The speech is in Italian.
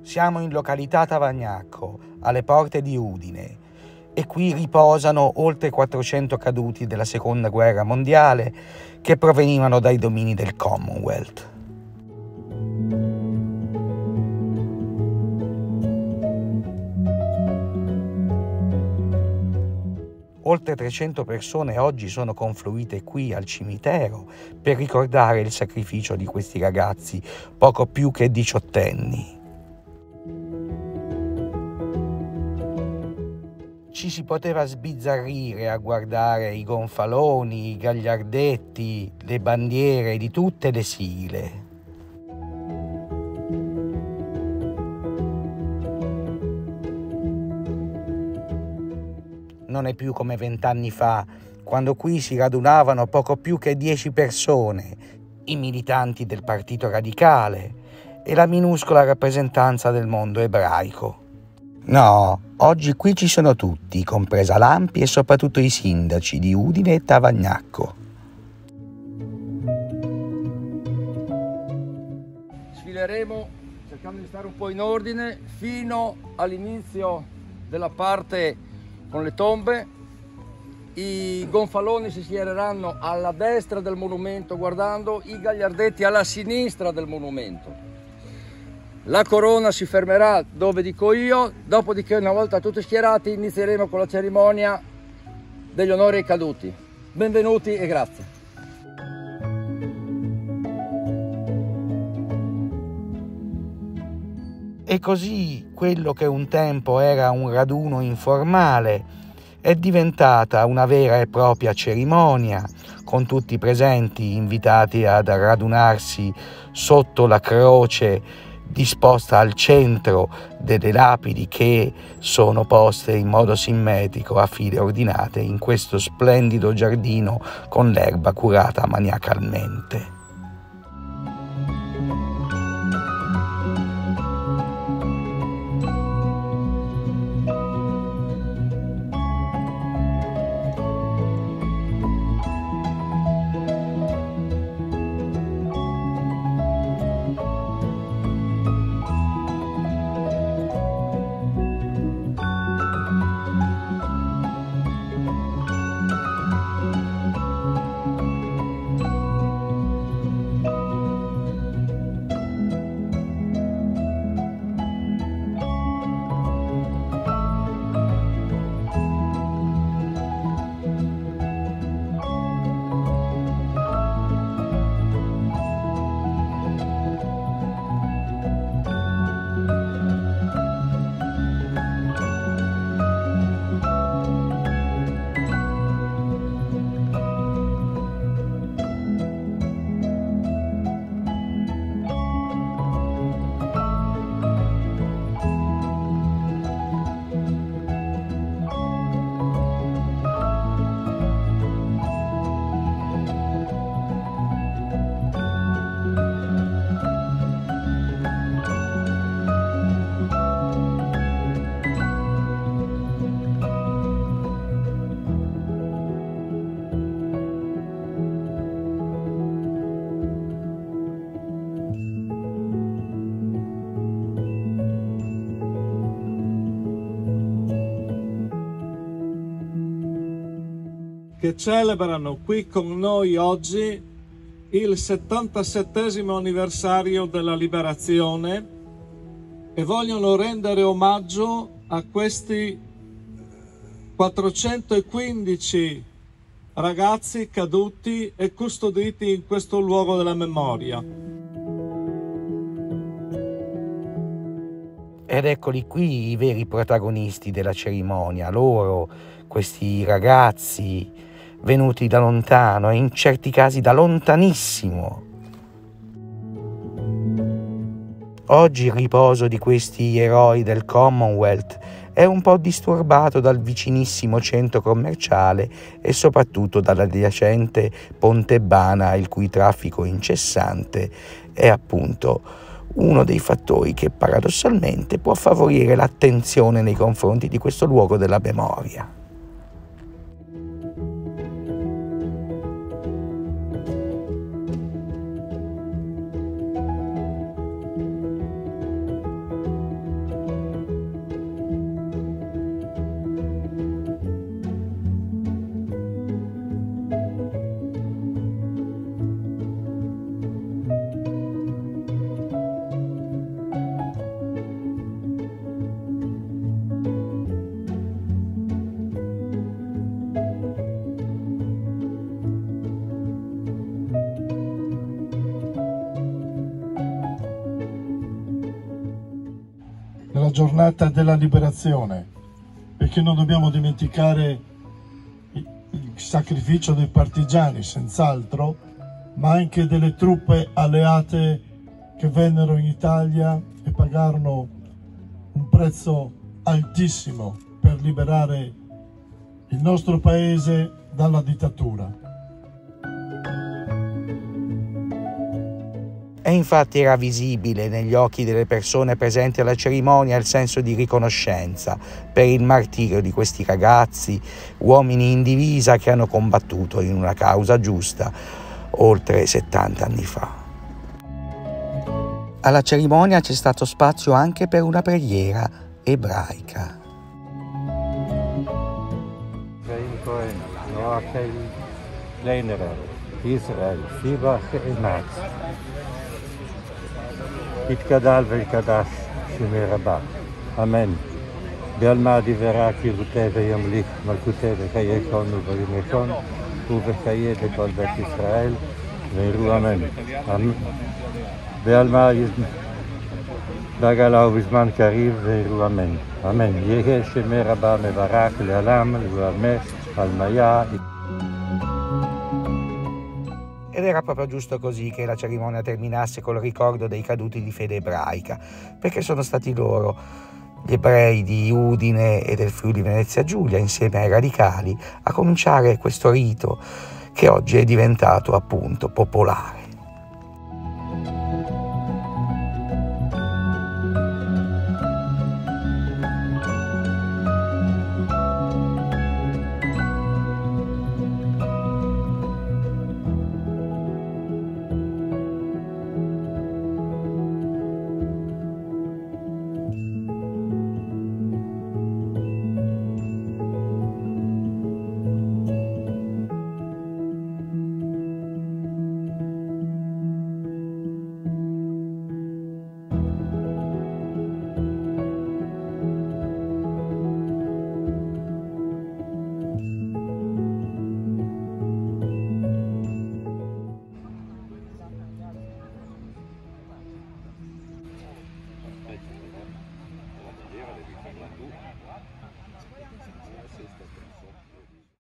Siamo in località Tavagnacco, alle porte di Udine, e qui riposano oltre 400 caduti della Seconda Guerra Mondiale che provenivano dai domini del Commonwealth. Oltre 300 persone oggi sono confluite qui al cimitero per ricordare il sacrificio di questi ragazzi, poco più che diciottenni. Ci si poteva sbizzarrire a guardare i gonfaloni, i gagliardetti, le bandiere di tutte le sigle. Non è più come 20 anni fa, quando qui si radunavano poco più che 10 persone, i militanti del Partito Radicale e la minuscola rappresentanza del mondo ebraico. No, oggi qui ci sono tutti, compresa l'Ampi e soprattutto i sindaci di Udine e Tavagnacco. Sfileremo, cercando di stare un po' in ordine, fino all'inizio della parte con le tombe. I gonfaloni si schiereranno alla destra del monumento guardando, i gagliardetti alla sinistra del monumento. La corona si fermerà dove dico io, dopodiché una volta tutti schierati inizieremo con la cerimonia degli onori ai caduti. Benvenuti e grazie. E così quello che un tempo era un raduno informale è diventata una vera e propria cerimonia, con tutti i presenti invitati ad radunarsi sotto la croce disposta al centro delle lapidi che sono poste in modo simmetrico a file ordinate in questo splendido giardino con l'erba curata maniacalmente. Che celebrano qui con noi oggi il 77° anniversario della liberazione e vogliono rendere omaggio a questi 415 ragazzi caduti e custoditi in questo luogo della memoria. Ed eccoli qui i veri protagonisti della cerimonia, loro, questi ragazzi venuti da lontano e in certi casi da lontanissimo. Oggi il riposo di questi eroi del Commonwealth è un po' disturbato dal vicinissimo centro commerciale e soprattutto dall'adiacente Ponte Bana, il cui traffico incessante è appunto uno dei fattori che paradossalmente può favorire l'attenzione nei confronti di questo luogo della memoria. giornata della liberazione, perché non dobbiamo dimenticare il sacrificio dei partigiani, senz'altro, ma anche delle truppe alleate che vennero in Italia e pagarono un prezzo altissimo per liberare il nostro paese dalla dittatura. E infatti era visibile negli occhi delle persone presenti alla cerimonia il senso di riconoscenza per il martirio di questi ragazzi, uomini in divisa che hanno combattuto in una causa giusta oltre 70 anni fa. Alla cerimonia c'è stato spazio anche per una preghiera ebraica. יתגדל ויקדש שמי רבה, אמן. בעלמא דברה קירותי וימליך מלכותי וחייקון ובימייכון ובחיי לכל בית ישראל ויראו אמן. בעלמא בגלה ובזמן קריב ויראו אמן. אמן. יהי שמי רבה מברך לעולם ולעולמי עלמיה. Ed era proprio giusto così che la cerimonia terminasse col ricordo dei caduti di fede ebraica, perché sono stati loro, gli ebrei di Udine e del Friuli Venezia Giulia, insieme ai radicali, a cominciare questo rito che oggi è diventato appunto popolare.